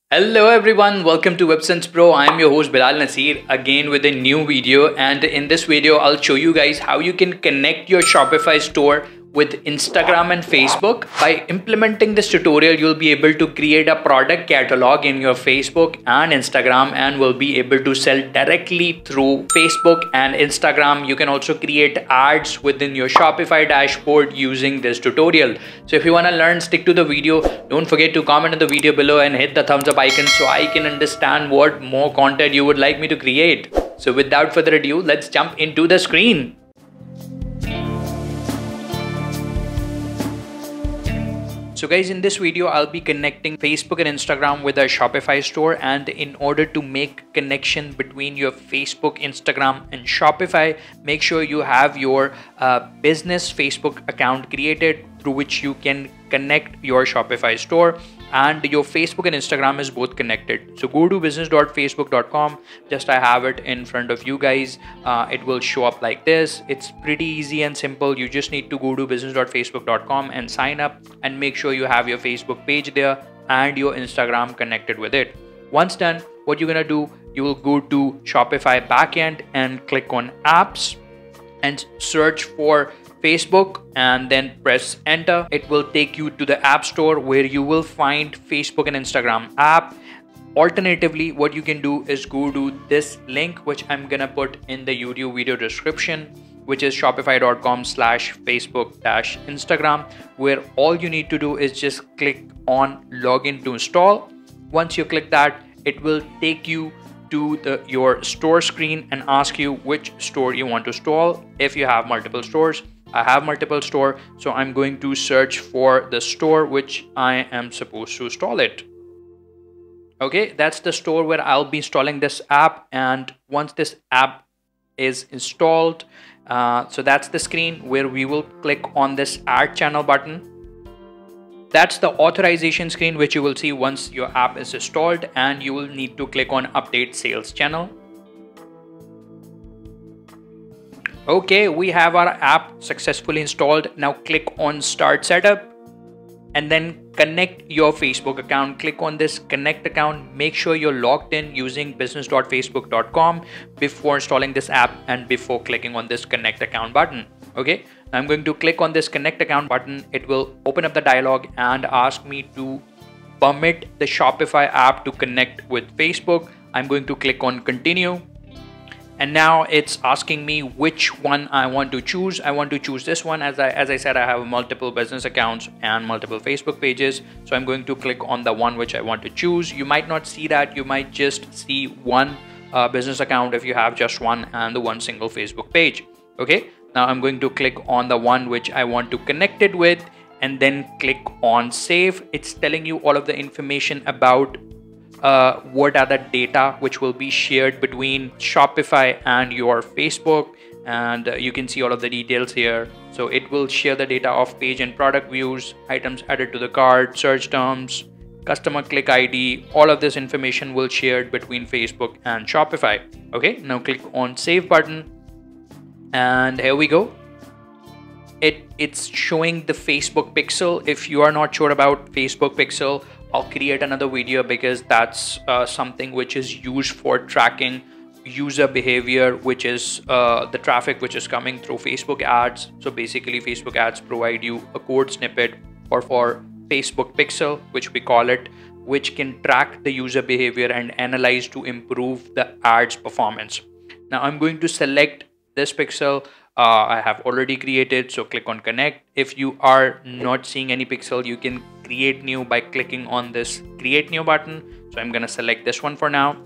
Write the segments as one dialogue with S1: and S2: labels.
S1: Hello everyone, welcome to WebSense Pro. I am your host Bilal Nasir again with a new video, and in this video I'll show you guys how you can connect your Shopify store with Instagram and Facebook. By implementing this tutorial, you'll be able to create a product catalog in your Facebook and Instagram and will be able to sell directly through Facebook and Instagram. You can also create ads within your Shopify dashboard using this tutorial. So if you want to learn, stick to the video. Don't forget to comment in the video below and hit the thumbs up icon so I can understand what more content you would like me to create. So without further ado, let's jump into the screen. So guys, in this video, I'll be connecting Facebook and Instagram with our Shopify store, and in order to make connection between your Facebook, Instagram and Shopify, make sure you have your business Facebook account created through which you can connect your Shopify store, and your Facebook and Instagram is both connected. So go to business.facebook.com. Just I have it in front of you guys. It will show up like this. It's pretty easy and simple. You just need to go to business.facebook.com and sign up and make sure you have your Facebook page there and your Instagram connected with it. Once done, what you're gonna do, you will go to Shopify backend and click on apps and search for Facebook and then press enter. It will take you to the App Store where you will find Facebook and Instagram app. Alternatively, what you can do is go to this link, which I'm gonna put in the YouTube video description, which is shopify.com/Facebook-Instagram, where all you need to do is just click on login to install. Once you click that, it will take you to your store screen and ask you which store you want to install. If you have multiple stores, I have multiple store, so I'm going to search for the store which I am supposed to install it. Okay, that's the store where I'll be installing this app, and once this app is installed, so that's the screen where we will click on this add channel button. That's the authorization screen which you will see once your app is installed, and you will need to click on update sales channel. Okay, we have our app successfully installed. Now click on start setup and then connect your Facebook account. Click on this connect account. Make sure you're logged in using business.facebook.com before installing this app and before clicking on this connect account button. Okay, I'm going to click on this connect account button. It will open up the dialog and ask me to permit the Shopify app to connect with Facebook. I'm going to click on continue. And now it's asking me which one I want to choose. I want to choose this one. As I said, I have multiple business accounts and multiple Facebook pages. So I'm going to click on the one which I want to choose. You might not see that. You might just see one business account if you have just one and the one single Facebook page. Okay, now I'm going to click on the one which I want to connect it with and then click on save. It's telling you all of the information about what are the data which will be shared between Shopify and your Facebook, and you can see all of the details here. So it will share the data of page and product views, items added to the cart, search terms, customer click ID. All of this information will shared between Facebook and Shopify. Okay, now click on save button and here we go. It's showing the Facebook pixel. If you are not sure about Facebook pixel, I'll create another video because that's something which is used for tracking user behavior, which is the traffic which is coming through Facebook ads. So basically Facebook ads provide you a code snippet or for Facebook pixel, which we call it, which can track the user behavior and analyze to improve the ads performance. Now I'm going to select this pixel. I have already created, so click on connect. If you are not seeing any pixel, you can create new by clicking on this create new button. So I'm gonna select this one for now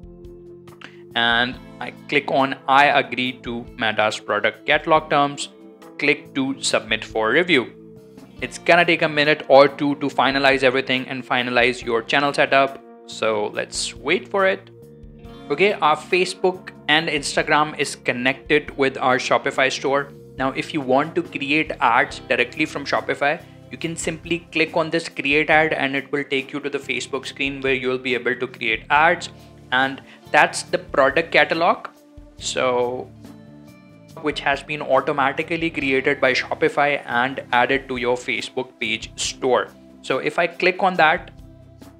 S1: and I click on I agree to Meta's product catalog terms. Click to submit for review. It's gonna take a minute or two to finalize everything and finalize your channel setup, so let's wait for it. Okay, our Facebook and Instagram is connected with our Shopify store. Now, if you want to create ads directly from Shopify, you can simply click on this create ad and it will take you to the Facebook screen where you'll be able to create ads. And that's the product catalog, so which has been automatically created by Shopify and added to your Facebook page store. So if I click on that,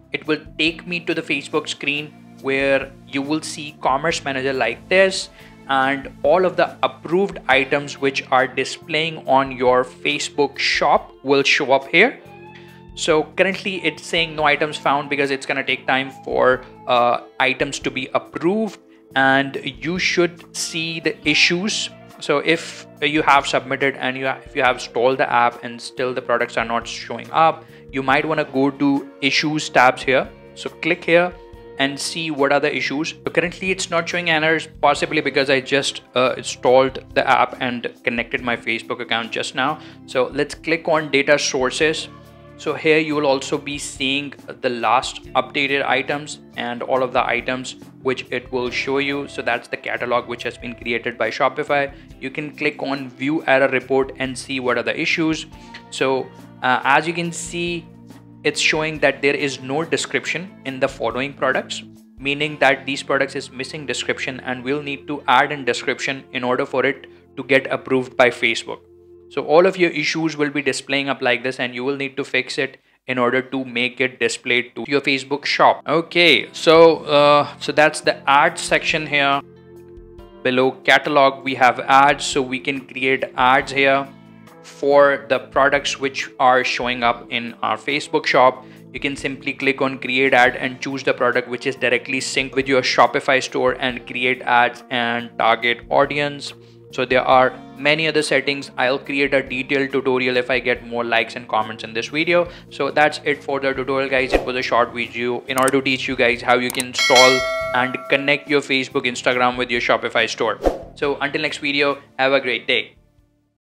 S1: it will take me to the Facebook screen where you will see Commerce Manager like this, and all of the approved items which are displaying on your Facebook shop will show up here. So currently it's saying no items found because it's going to take time for items to be approved, and you should see the issues. So if you have submitted and if you have installed the app and still the products are not showing up, you might want to go to issues tabs here. So click here and see what are the issues. So currently it's not showing errors, possibly because I just installed the app and connected my Facebook account just now. So let's click on data sources. So here you will also be seeing the last updated items and all of the items which it will show you. So that's the catalog which has been created by Shopify. You can click on view error report and see what are the issues. So as you can see, it's showing that there is no description in the following products, meaning that these products is missing description, and we'll need to add in description in order for it to get approved by Facebook. So all of your issues will be displaying up like this, and you will need to fix it in order to make it displayed to your Facebook shop. Okay, so that's the ads section here. Below catalog we have ads, so we can create ads here for the products which are showing up in our Facebook shop. You can simply click on create ad and choose the product which is directly synced with your Shopify store and create ads and target audience. So there are many other settings. I'll create a detailed tutorial if I get more likes and comments in this video. So that's it for the tutorial, guys. It was a short video in order to teach you guys how you can install and connect your Facebook, Instagram with your Shopify store. So until next video, have a great day.